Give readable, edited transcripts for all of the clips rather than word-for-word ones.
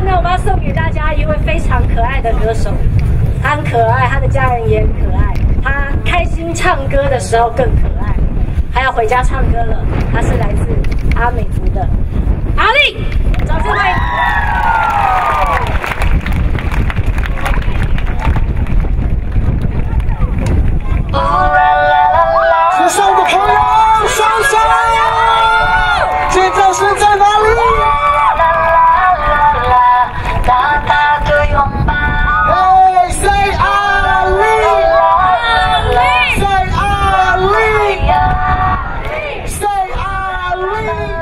呢，我们要送给大家一位非常可爱的歌手，他很可爱，他的家人也很可爱，他开心唱歌的时候更可爱。他要回家唱歌了，他是来自阿美族的阿力，掌声欢迎！ 时尚的朋友，上山！这座是在哪里？大大的拥抱。Hey, say 阿力 ，say 阿力 ，say 阿力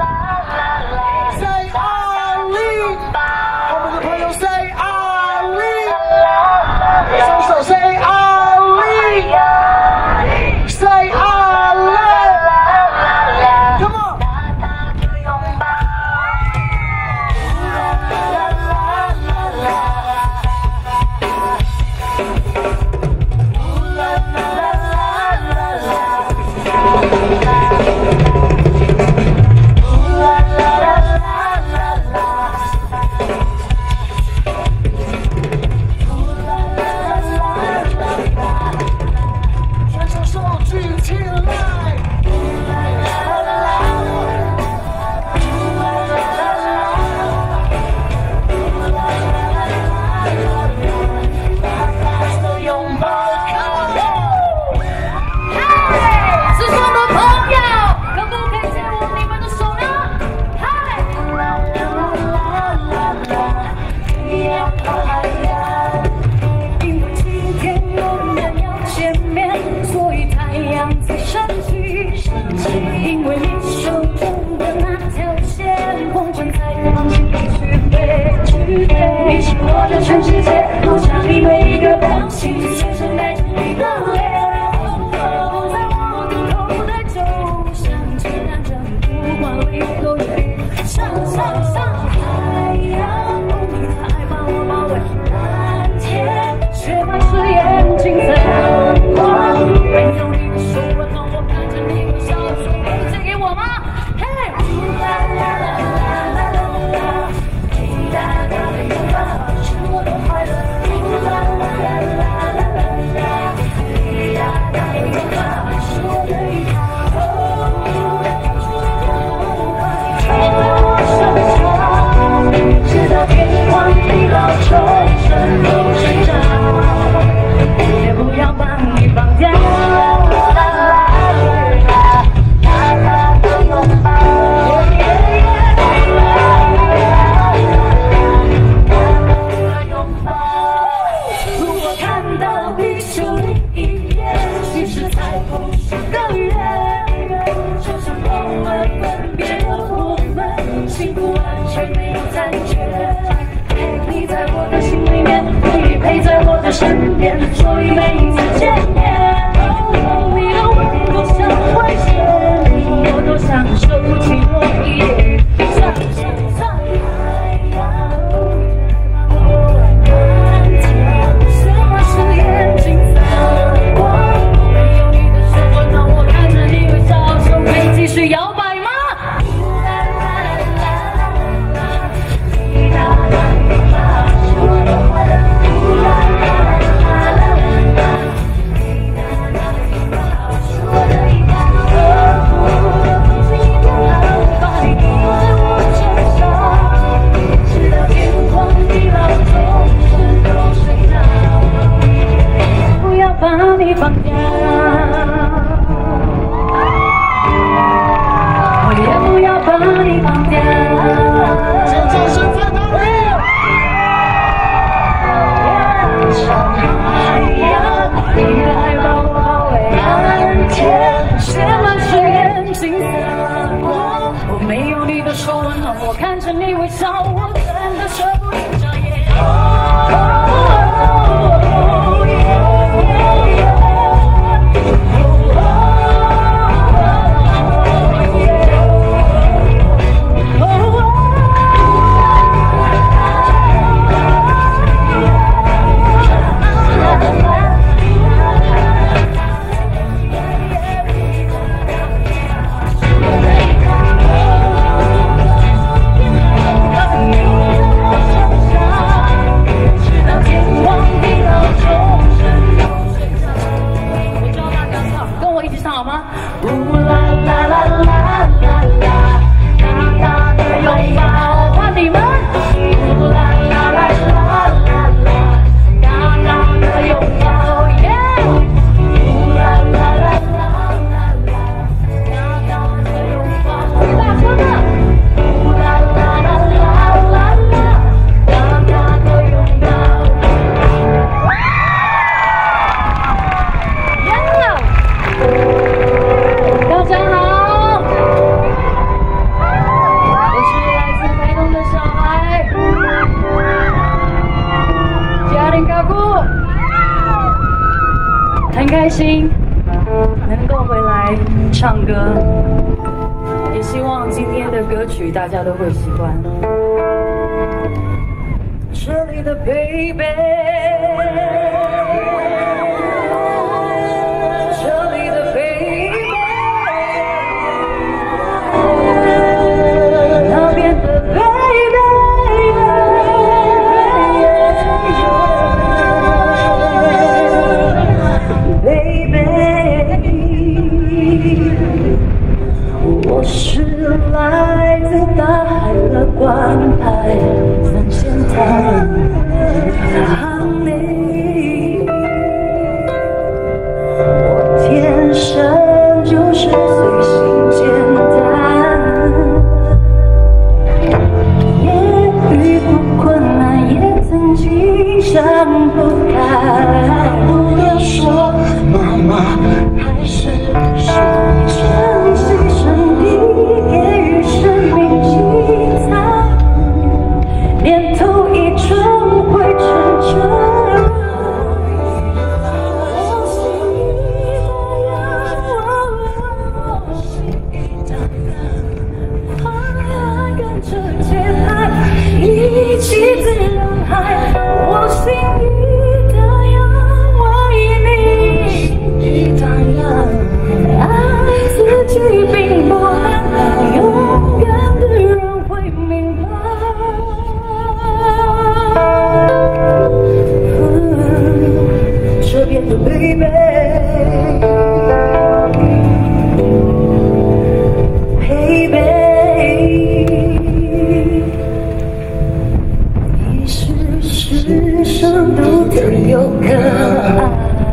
，say 阿力。我们的朋友 say 阿力，双手 say 阿力。Say Allah, come on. 双手举起来。 因为你手中的那条线，风筝才让心去飞，去飞。你是我的全世界，好像你每一个表情，随身带着你的脸。在我的口袋，就像这样这不管离多远，上太阳，你的爱把我包围，蓝天却满是眼睛在阳光，没有你的手温暖，我看着你微笑。借给我吗？嘿！啦啦啦啦啦啦啦，滴答答的拥抱是我的快乐。啦啦啦啦啦啦，滴答答的拥抱是我的依靠。吹到我身上，直到天荒地老，终身都睡着，也不要把你放掉。陪在我的身边，所以每一次见面，你的吻多像危险，我多想手起我一点，上什么是眼睛在光？没有你的手温暖，我看着你微笑，手可以继续摇摆吗？ 开心能够回来唱歌，也希望今天的歌曲大家都会喜欢。这里的 baby， 这里的 baby， 那边的 baby， 我是来自大海的观海三线台航内，我天生就是随性简单，也遇过困难，也曾经想不开。不要说妈妈还是说真牺牲地给予生命精彩，连头一转会成真。跟着节拍，一起自然海，我心已荡漾，为你荡漾。爱自己并不难，勇敢的人会明白。这边的 baby， 你是世上独特又可爱。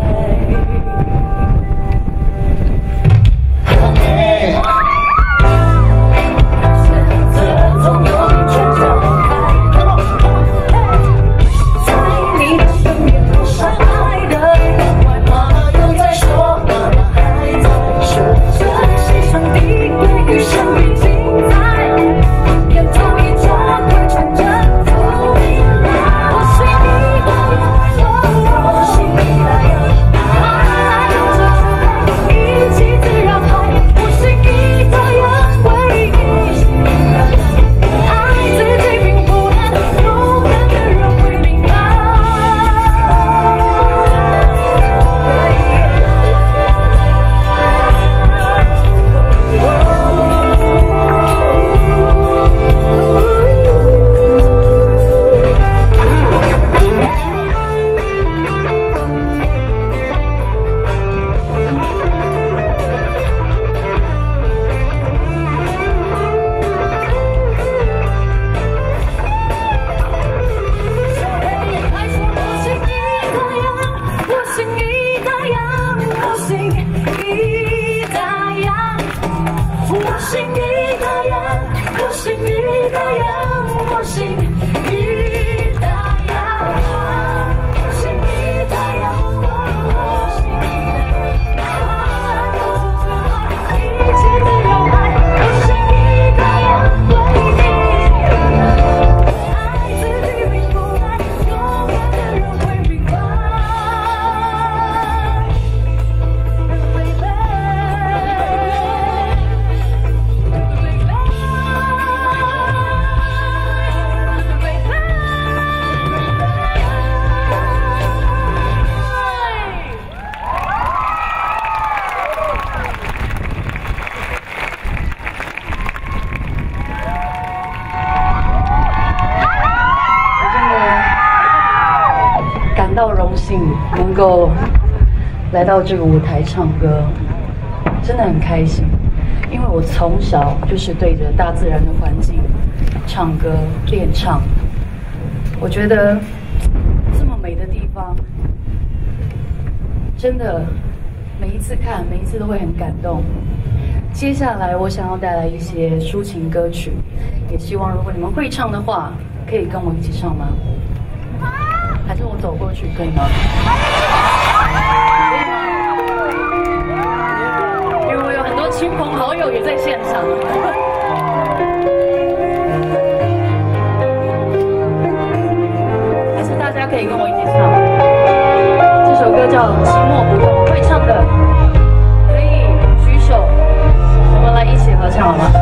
感到荣幸能够来到这个舞台唱歌，真的很开心，因为我从小就是对着大自然的环境唱歌练唱。我觉得这么美的地方，真的每一次看，每一次都会很感动。接下来我想要带来一些抒情歌曲，也希望如果你们会唱的话，可以跟我一起唱吗？还是我走过去可以吗？因为我有很多亲朋好友也在现场。还是大家可以跟我一起唱。这首歌叫《寂寞不痛快》。 会唱的，可以举手，我们来一起合唱好吗？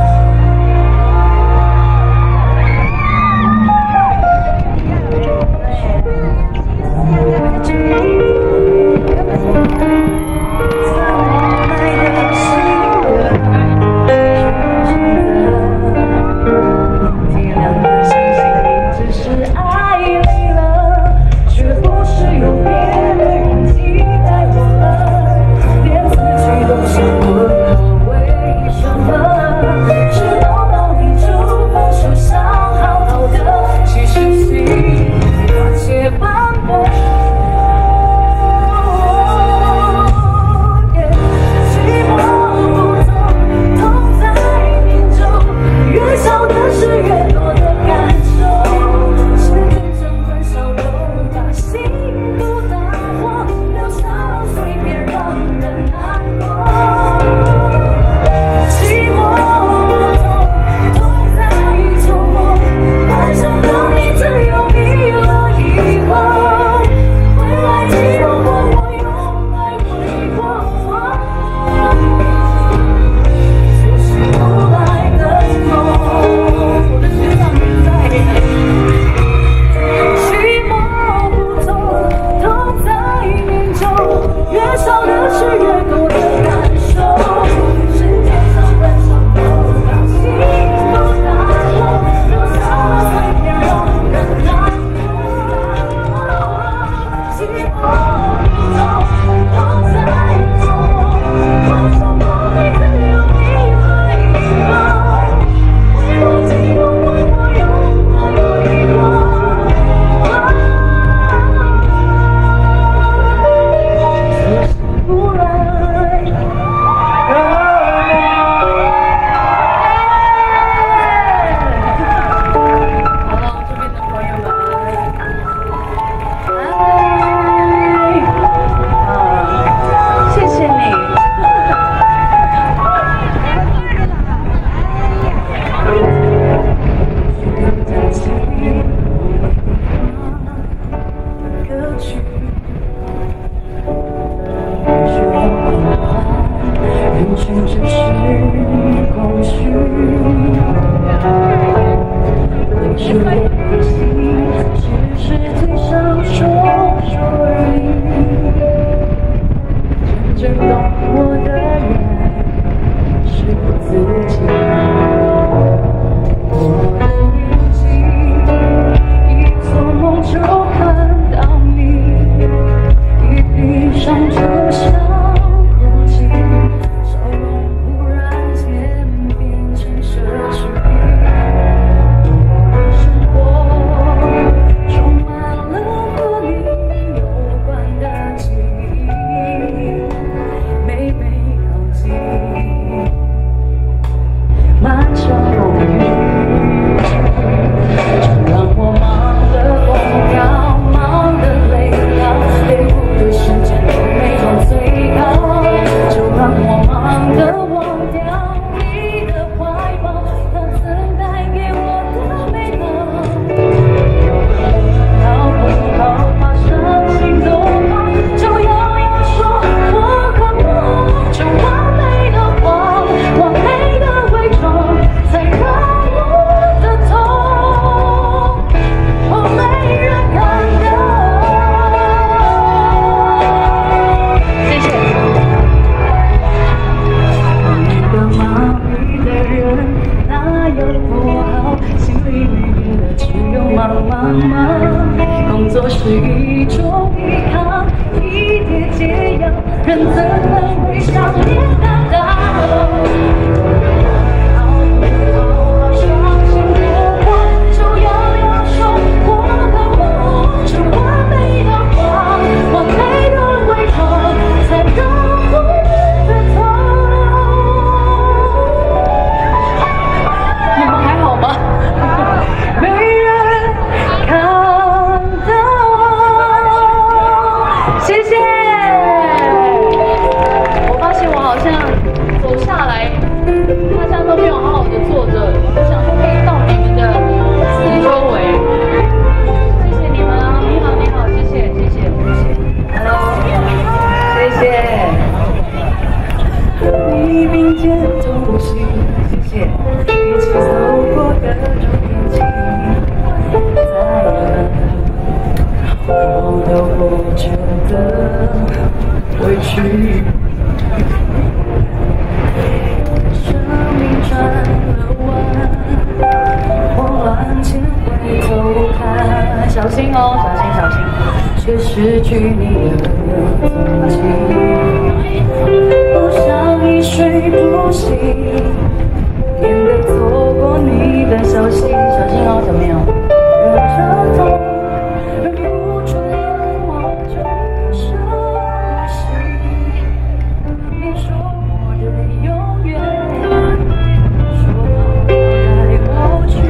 小心哦，小心小心，却失去你的踪迹，不想一睡不醒，免得错过你的消息，小心哦，小朋友。忍着痛，忍不住眼望着伤心，你说我的永远，说好我带过去。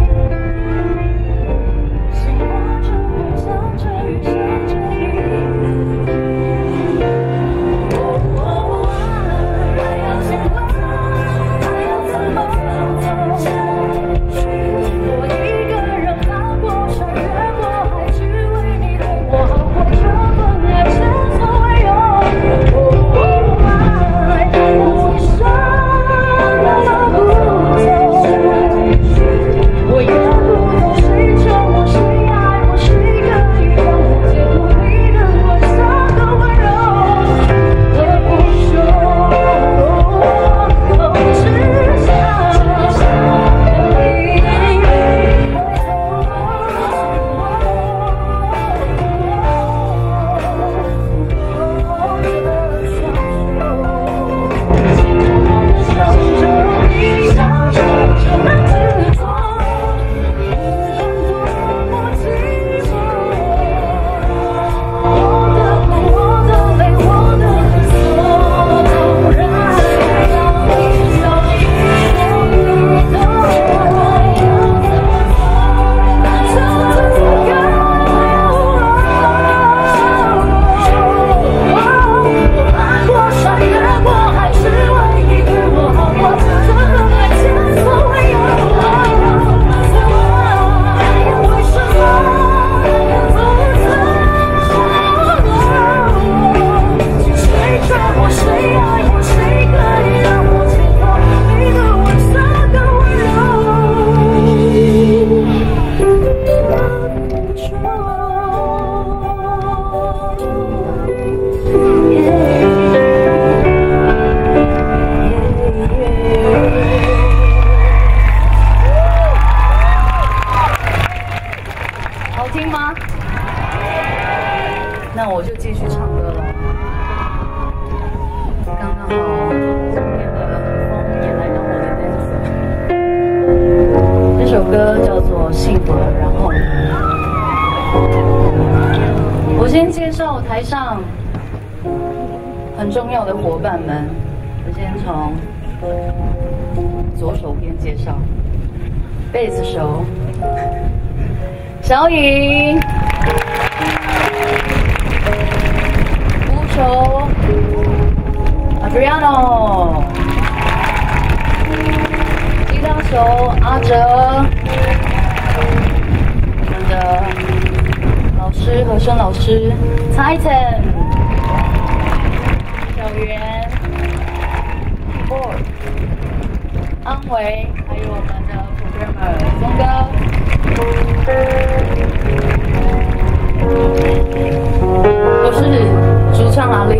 那我就继续唱歌了。刚刚好，今天的风也来当我的 dancer。这首歌叫做《幸福了》，然后我先介绍台上很重要的伙伴们。我先从左手边介绍，贝斯手小颖。手 Adriano， 吉他手阿哲，我们的老师和声老师 Titan， 小圆 Keyboard， 安维，还有我们的 Programmer 峰哥，我是主唱阿丽。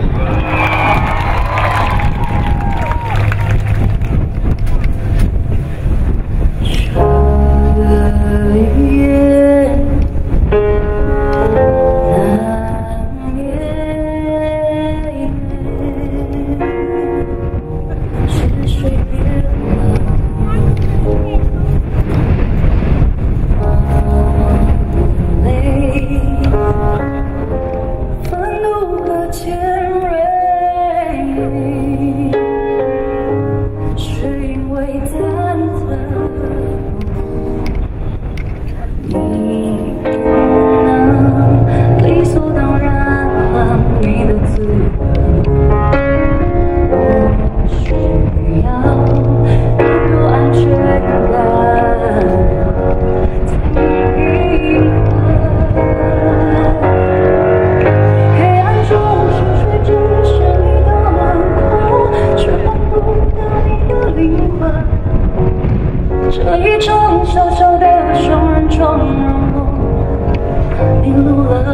这一场小小的双人床让我迷路了，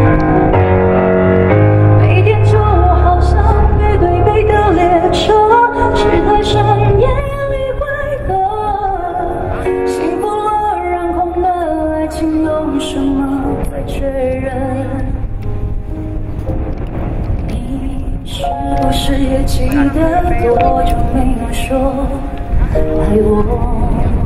每天就好像背对背的列车，是太深夜里汇合，幸福了，让空的爱情用什么再确认？你是不是也记得多久没有说爱我？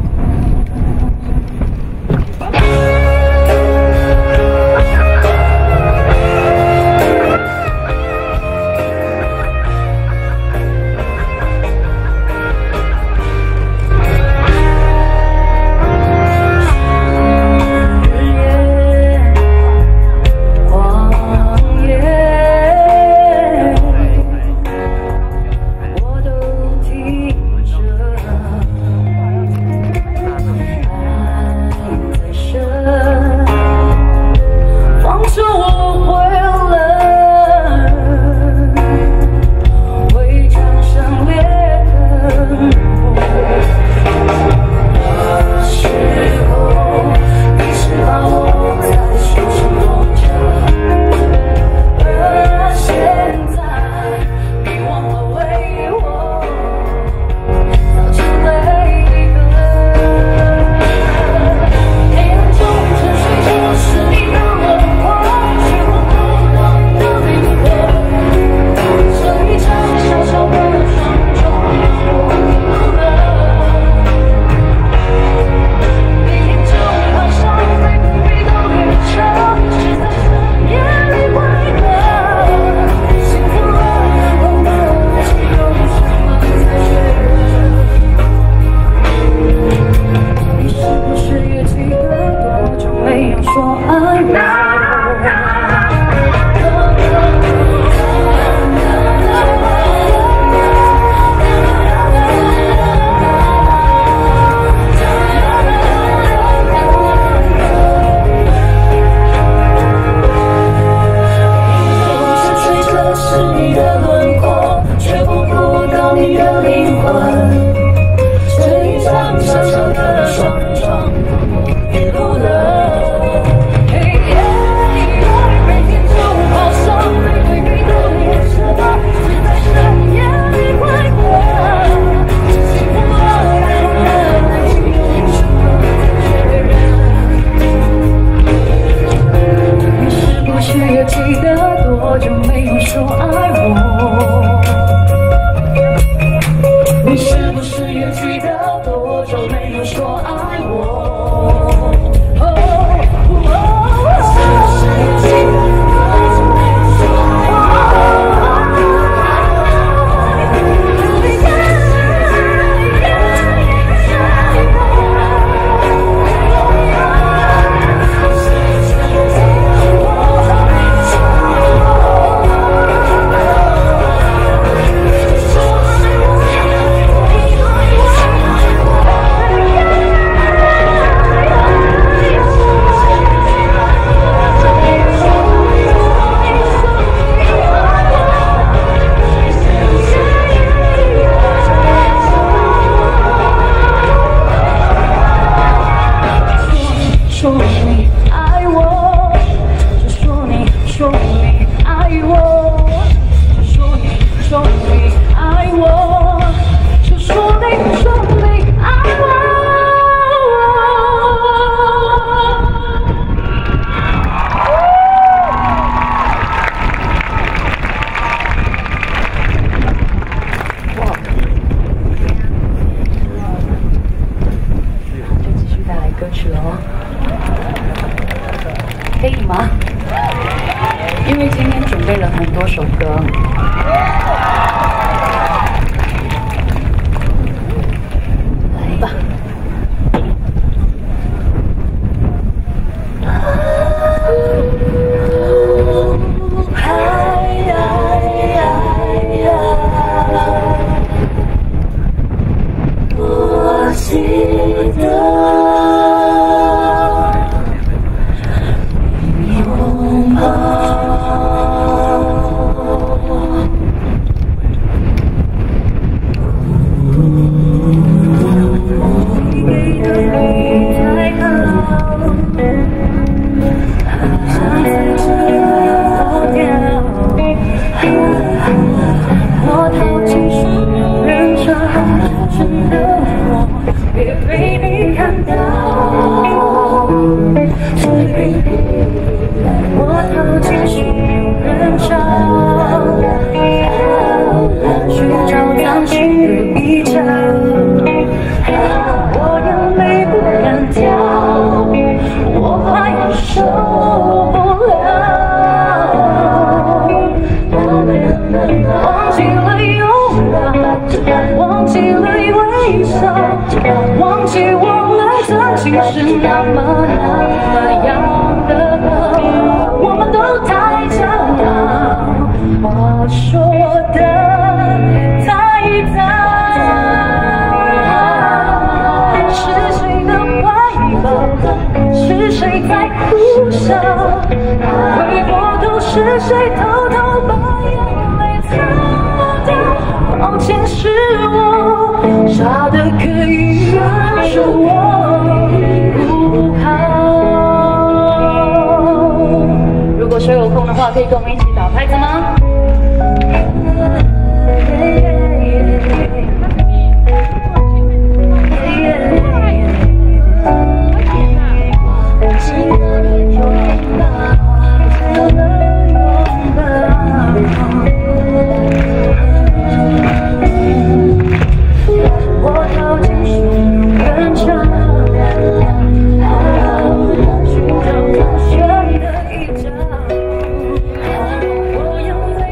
可以吗？因为今天准备了很多首歌。来吧。我记得。 拥抱。 那么样的好，我们都太张扬，话说的太早。是谁的怀抱？是谁在苦笑？回过头是谁偷偷把眼泪擦掉？抱歉是我傻得可以忍住我不好。如果手有空的话，可以跟我们一起打拍子吗？我拥有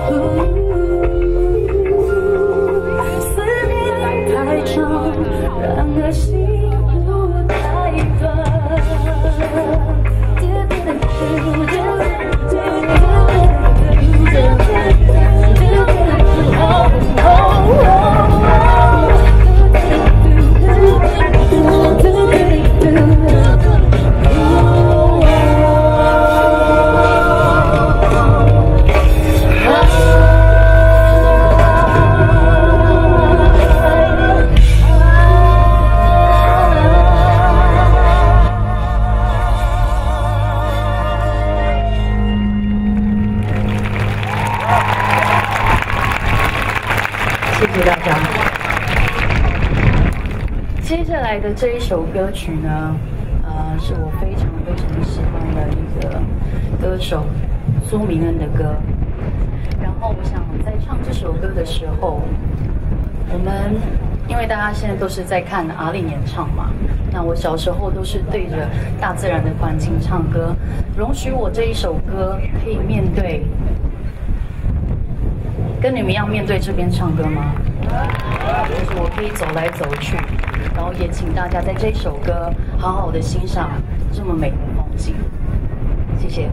思念太长，然而心不太短。 谢谢大家。接下来的这一首歌曲呢，是我非常非常喜欢的一个歌手苏明恩的歌。然后我想在唱这首歌的时候，我们因为大家现在都是在看阿令演唱嘛，那我小时候都是对着大自然的环境唱歌，容许我这一首歌可以面对。跟你们一样面对这边唱歌吗？就是我可以走来走去，然后也请大家在这首歌好好的欣赏这么美的风景。谢谢。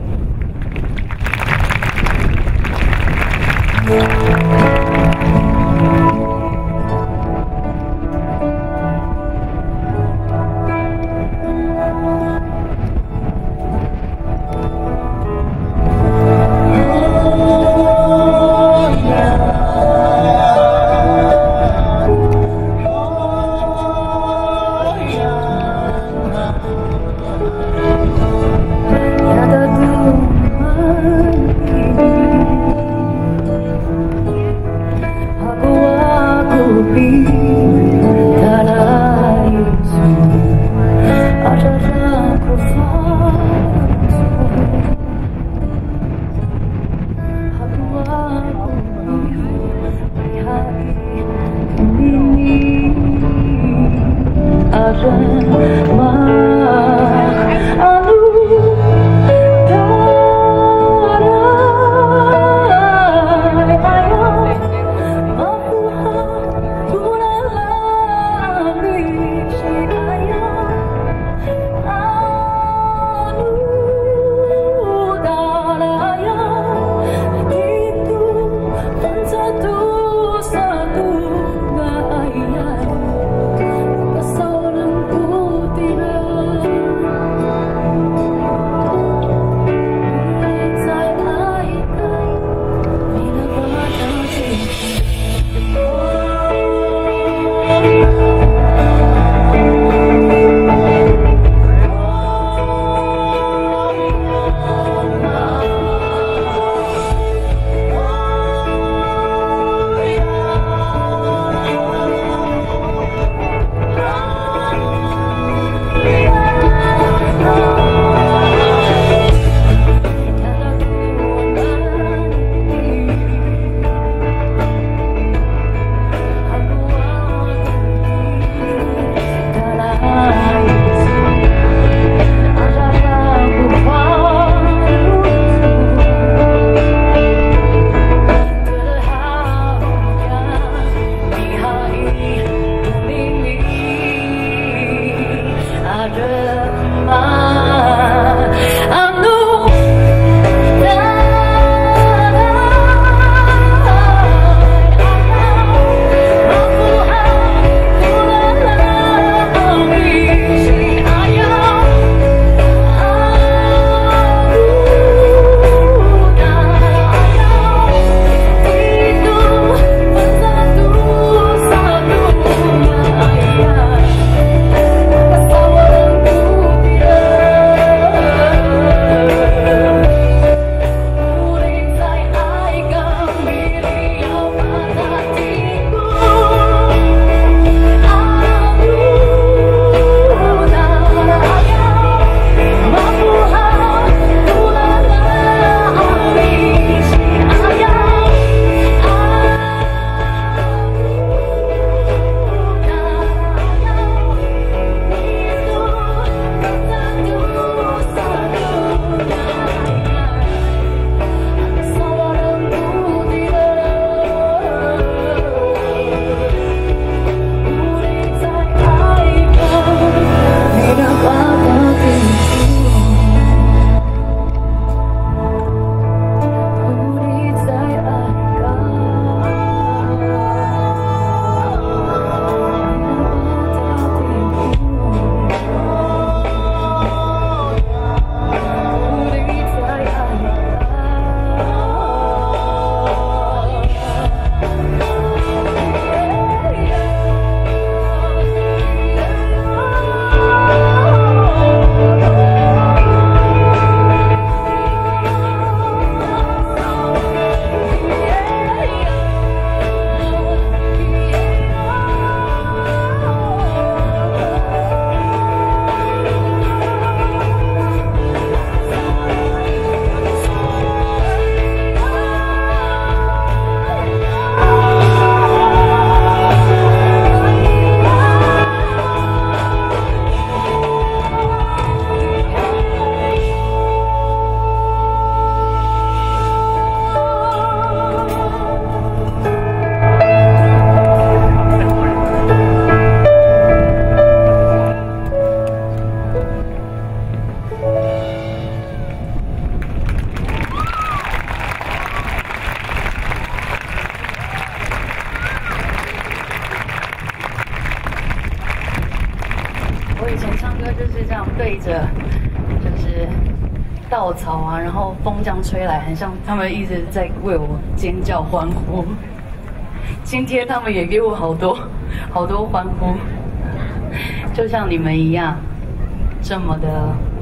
就是这样对着，就是稻草啊，然后风这样吹来，很像他们一直在为我尖叫欢呼。今天他们也给我好多欢呼，就像你们一样，这么的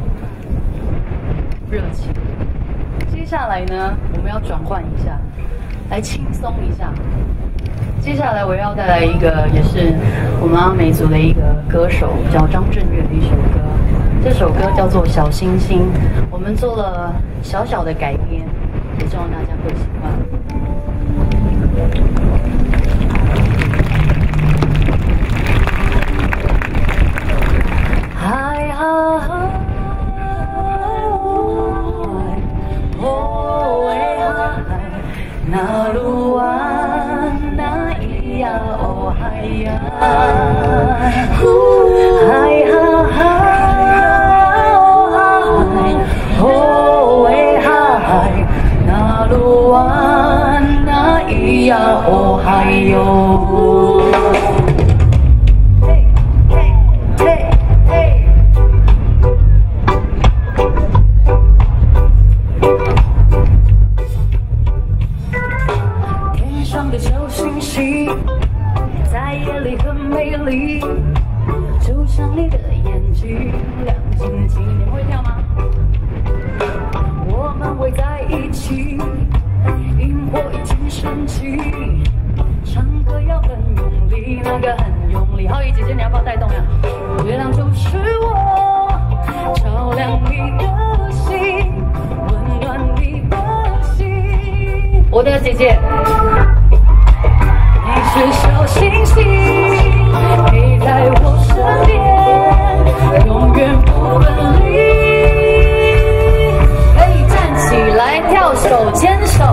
热情。接下来呢，我们要转换一下，来轻松一下。接下来我要带来一个，也是我们阿美族的一个歌手，叫张震岳的一首歌。这首歌叫做《小星星》，我们做了小小的改编，也希望大家会喜欢。嗨哈哈，哦喂嗨，那鲁哇那咿呀哦嗨呀，嗨哈哈，哦喂嗨，那鲁哇那咿呀哦嗨哟。在夜里很美丽，就像你的眼睛亮晶晶。你们会跳吗？我们围在一起，萤火已经升起，唱歌要很用力，那个很用力。浩宇姐姐，你要不要带动呀？月亮就是我，照亮你的心，温暖你的心。我的姐姐。你是小星星，陪在我身边，永远不分离。可以站起来跳手牵手。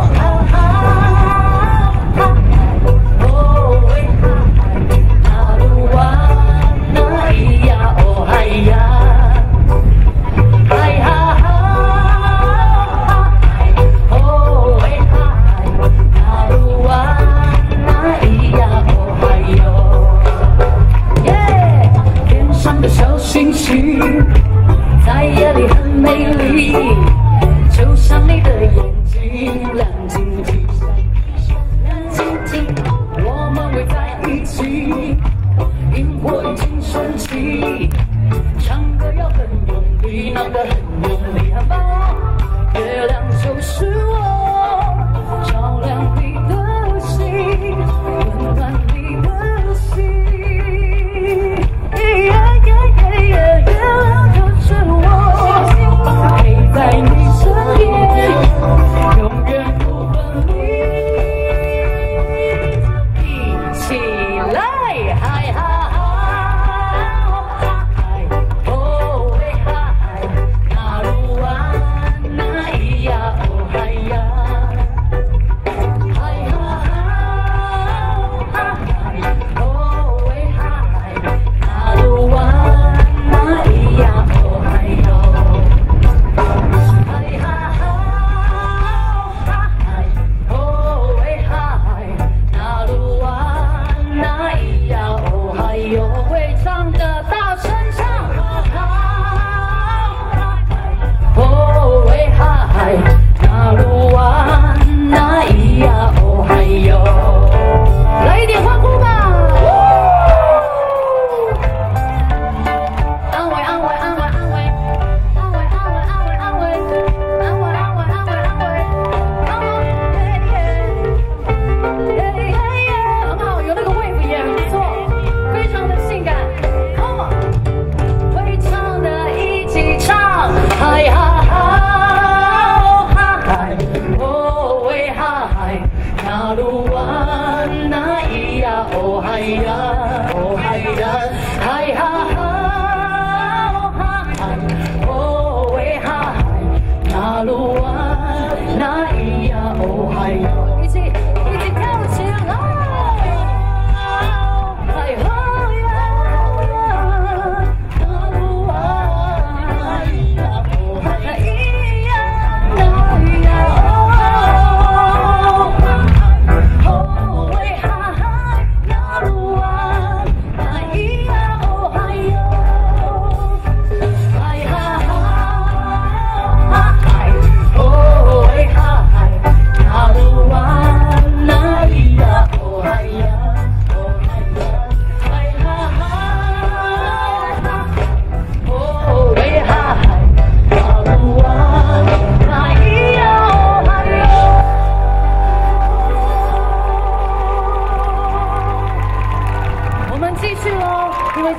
星星在夜里很美丽，就像你的眼睛亮晶晶，亮晶晶。我们围在一起，萤火已经升起，唱歌要很用力，那个很用力，很棒哦。月亮就是我，照亮你的心，温暖你的心。月亮就是我，陪在你身边，永远不分离。一起来，嗨哈哈，嗨哦喂嗨，那鲁哇那咿呀哦嗨呀，嗨哈哈，嗨哦喂嗨，那鲁哇。来一点欢呼吧！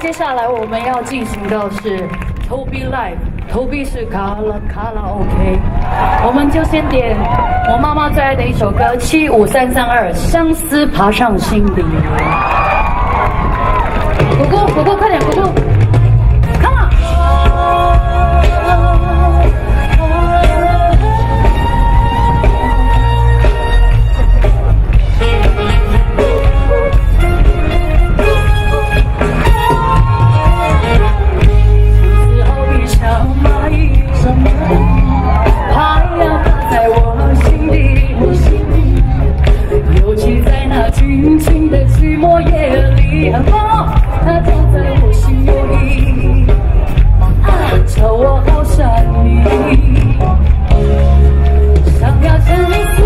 接下来我们要进行的是投币 live， 投币是卡拉 OK， 我们就先点我妈妈最爱的一首歌75332，相思爬上心底。果果快点，果果 ，come on！ 轻轻的寂寞夜里，它就在我心有意，叫我好想你，想要将你撕，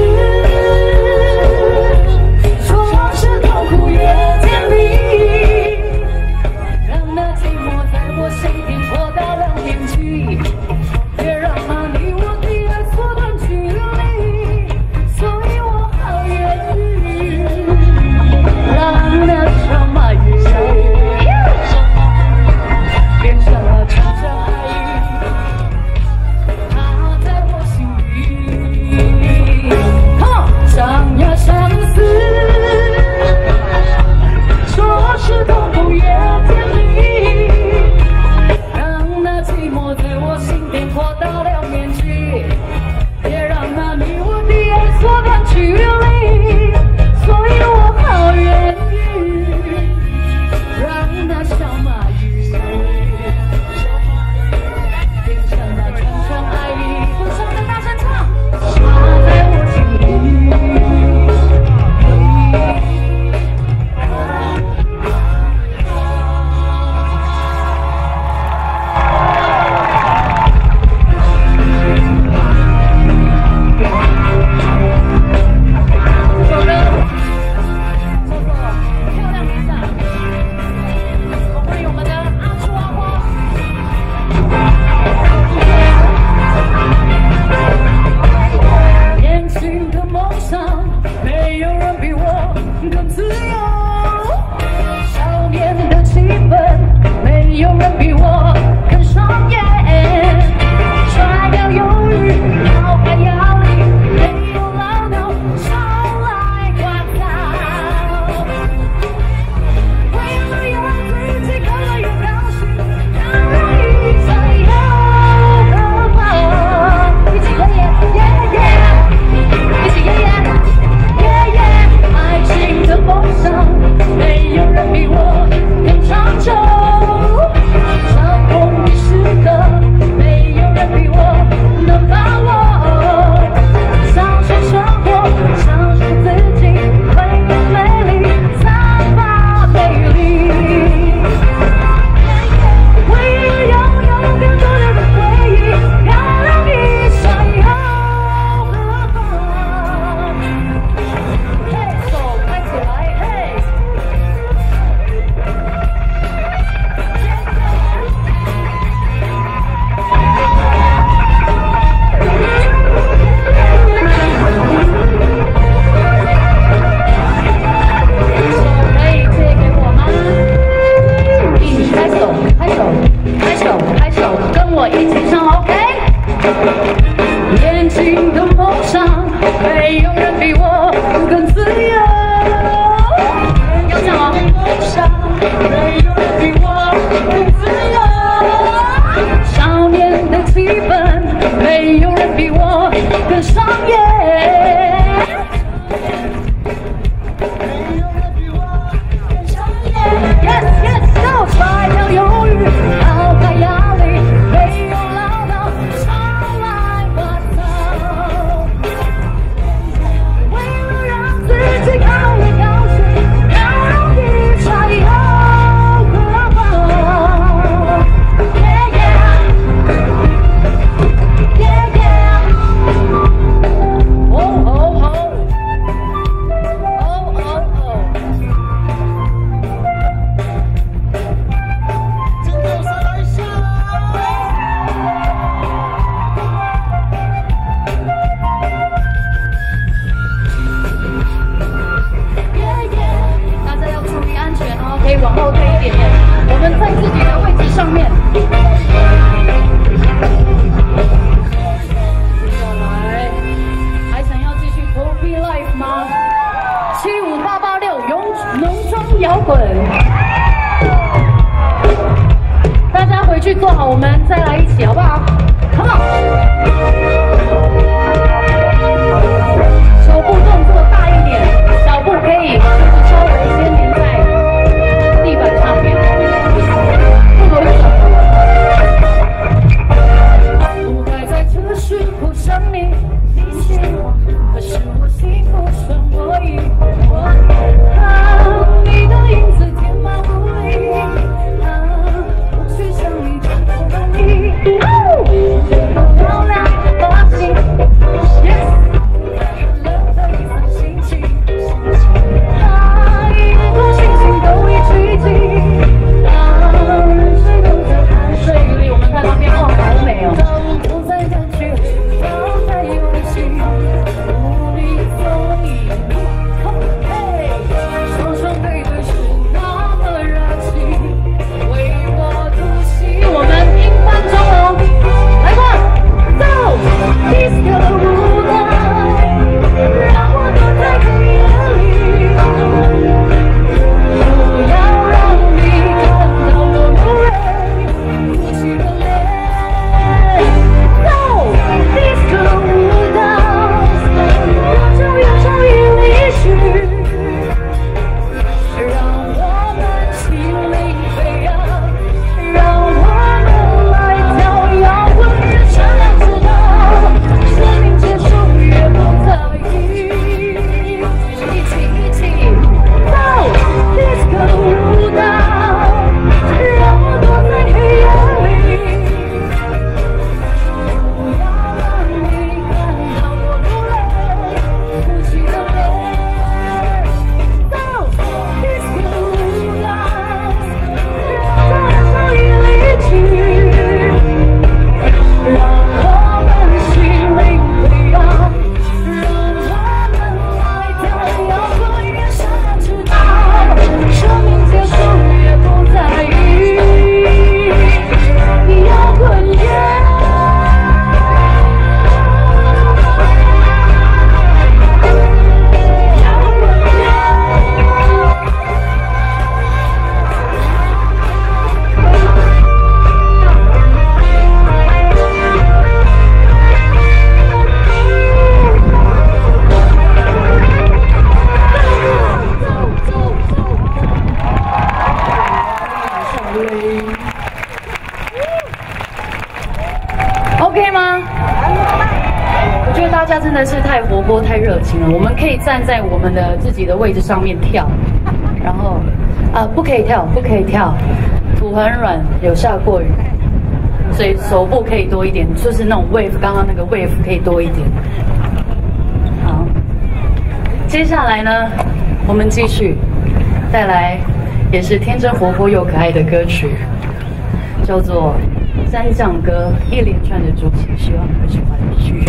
说往事痛苦越甜蜜，让那寂寞在我心底扩大2片去，别让那你我的爱缩短距离，所以我好愿意。让那场马雨下们在自己的位置上面。来，还想要继续 Copy Life 吗？75886浓妆摇滚。大家回去做好，我们再来一起，好不好 ？Come on！ 手部动作大一点，脚步可以就是稍微先粘在地板上面，不容易手。不该在这时候想你，提醒我，可是我幸福生活已过。你的影子填满屋里，无需想你就不容易。这么漂亮的心 ，Yes。OK 吗？我觉得大家真的是太活泼、太热情了。我们可以站在我们的自己的位置上面跳，然后不可以跳，不可以跳，土很软，有下过雨，所以手部可以多一点，就是那种 wave， 刚刚那个 wave 可以多一点。好，接下来呢，我们继续带来也是天真活泼又可爱的歌曲，叫做《三将歌》，一连串的主题，希望你会喜欢。继续。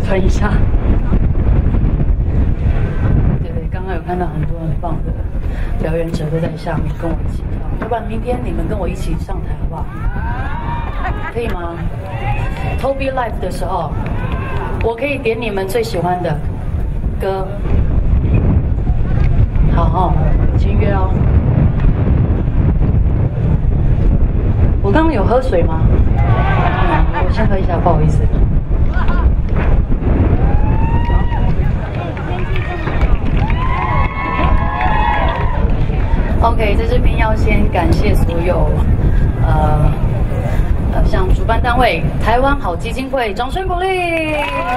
吞一下。对，刚刚有看到很多很棒的表演者都在下面跟我一起跳，要不然明天你们跟我一起上台好不好？可以吗 ？Toby Live 的时候，我可以点你们最喜欢的歌。好，签约哦。我刚刚有喝水吗？我先喝一下，不好意思。OK， 在这边要先感谢所有像主办单位台湾好基金会，掌声鼓励，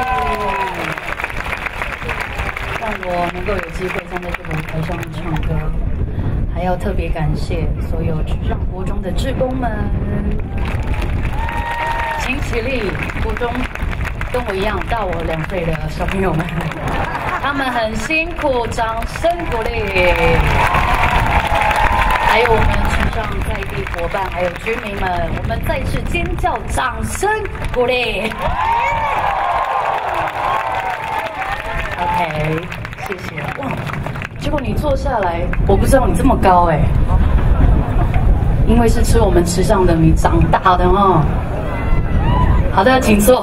让我能够有机会站在这个舞台上唱歌。还要特别感谢所有智障国中的志工们，请起立！国中跟我一样大我2岁的小朋友们，他们很辛苦，掌声鼓励！还有我们池上在地伙伴，还有居民们，我们再次尖叫，掌声鼓励 ！OK， 谢谢。哇！结果你坐下来，我不知道你这么高哎，因为是吃我们池上的米长大的哦。好的，请坐。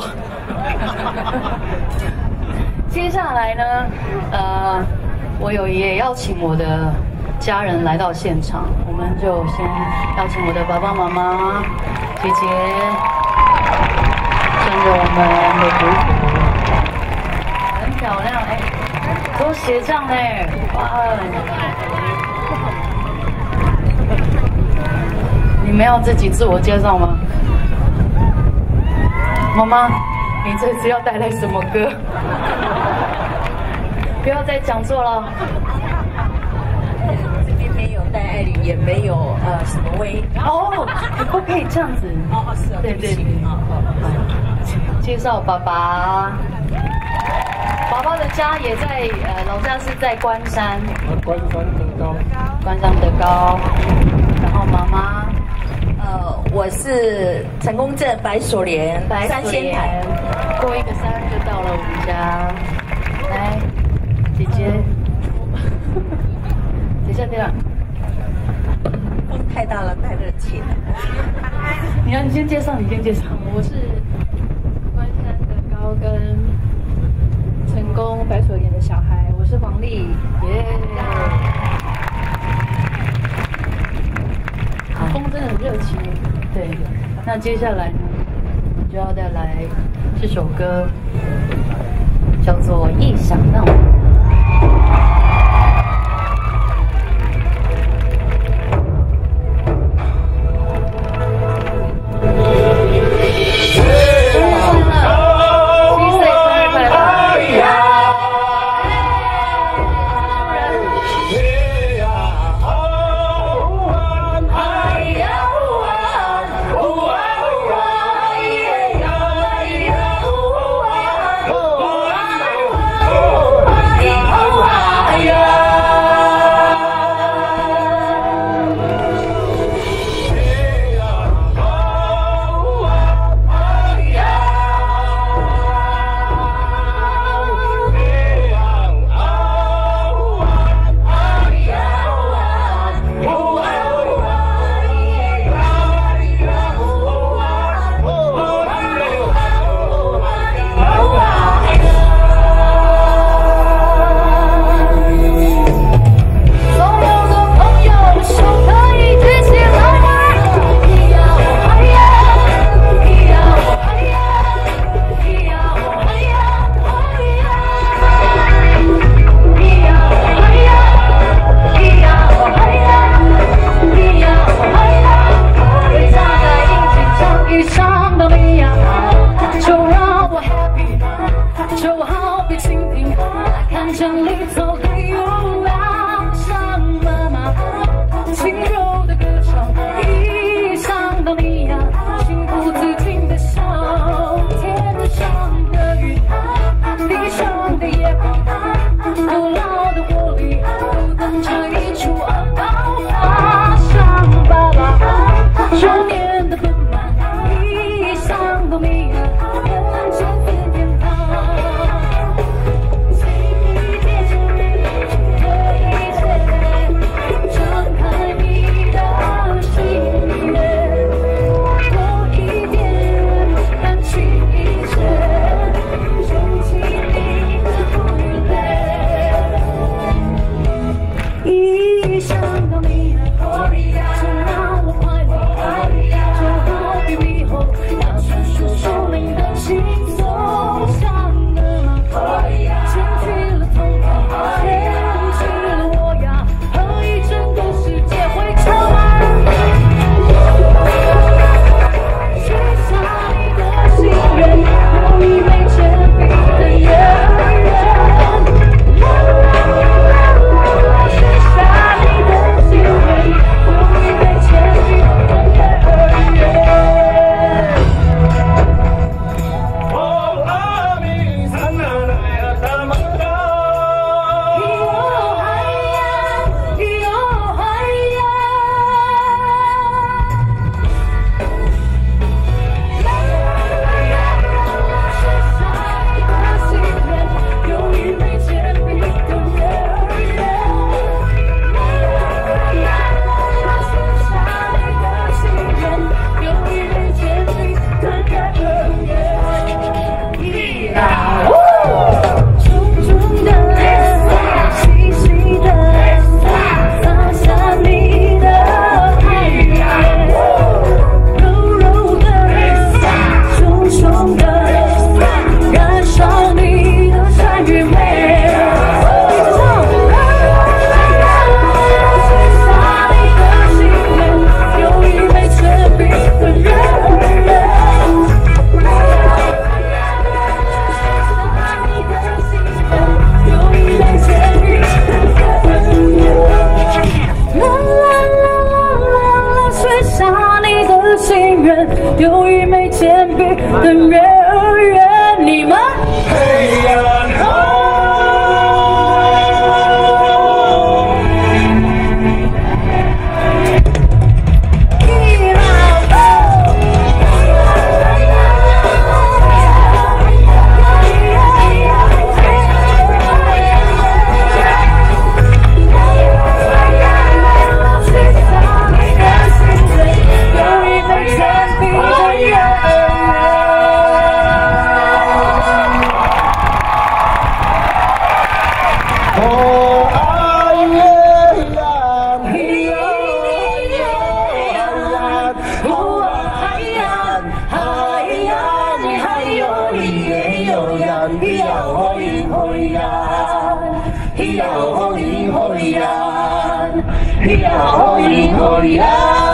接下来呢，我也邀请我的家人来到现场，我们就先邀请我的爸爸妈妈、姐姐，穿着我们的服服，很漂亮哎。都鞋匠嘞，哇！你们要自己自我介绍吗？妈妈，你这次要带来什么歌？不要再讲错了。 这边没有戴爱玲，也没有什么威。 哦，不可以这样子。 哦，是啊， 对对对。介绍爸爸。爸爸的家也在老家是在关山， 关山德高，然后妈妈， 我是成功镇白所莲三仙台， 过一个山就到了我们家。来，姐姐，等一下， 风太大了，太热气了。 你先介绍，我是关山德高跟成功白所莲的小孩，我是黄丽，耶！风真的很热情，对。那接下来呢，我就要带来这首歌，叫做《异想让》。少年的奔忙，理想的迷人，人间四天堂。 比更热热，你们黑暗后。 好呀。